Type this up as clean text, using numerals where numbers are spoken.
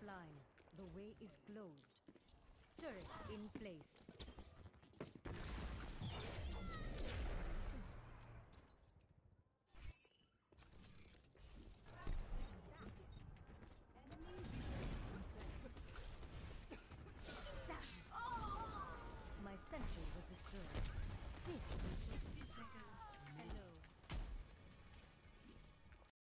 line. The way is closed. Turret in place. My sentry was destroyed. 60 seconds